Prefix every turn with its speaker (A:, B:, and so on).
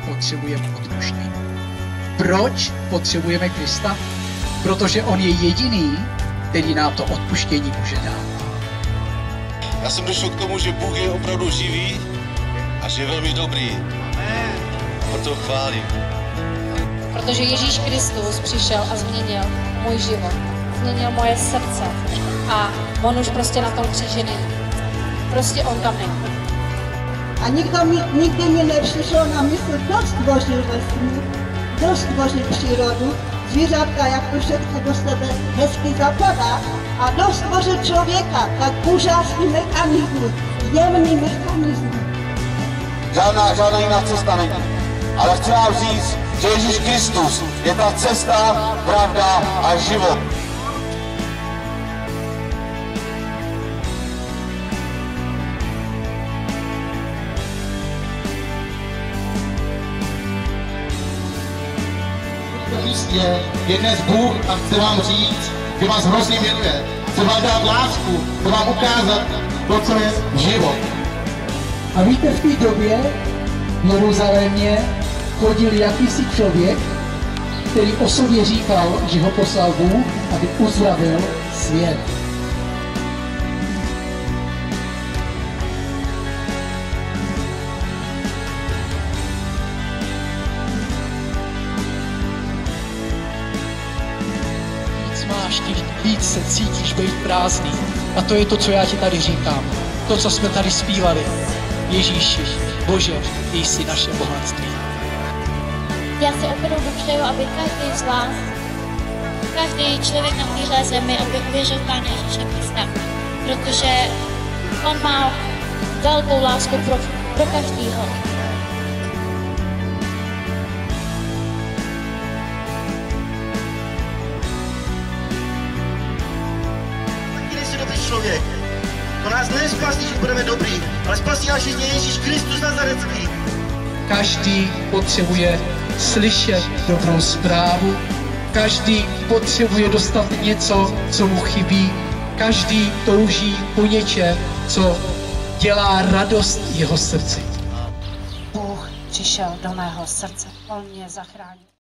A: potřebujeme odpuštění. Proč potřebujeme Krista? Protože on je jediný, který nám to odpuštění může dát.
B: Já jsem došel k tomu, že Bůh je opravdu živý a že je velmi dobrý. Proto chválím.
C: Protože Ježíš Kristus přišel a změnil můj život. Změnil moje srdce. A on už prostě na tom kříži není. Prostě on tam není.
D: A nikdy mi nepřišlo na mysl, kdo stvořil vesmír, kdo stvořil přírodu, zvířatka, jak to všechno do sebe hezky zapadá, a kdo stvořil člověka, tak úžasný mechanismus, jemný mechanismus.
E: Žádná jiná cesta není. Ale chci vám říct, že Ježíš Kristus je ta cesta, pravda a život.
F: Na místě je dnes Bůh a chce vám říct, že vás hrozně miluje. Chce vám dát lásku, chce vám ukázat to, co je život.
A: A víte, v té době v Jeruzalémě chodil jakýsi člověk, který o sobě říkal, že ho poslal Bůh, aby uzdravil svět. Máš, tím víc se cítíš být prázdný. A to je to, co já ti tady říkám. To, co jsme tady zpívali. Ježíši, Bože, ty jsi naše bohatství.
C: Já si opravdu přeju, aby každý z vás, každý člověk na téhle zemi, aby uvěřil v Pána Ježíše Krista. Protože on má velkou lásku pro každýho.
G: Dobrý člověk. To nás nespasí, že budeme dobrý, ale spasí nás jedině Ježíš Kristus Nazarecký.
A: Každý potřebuje slyšet dobrou zprávu, každý potřebuje dostat něco, co mu chybí, každý touží po něčem, co dělá radost jeho srdci.
C: Bůh přišel do mého srdce, on mě zachránil.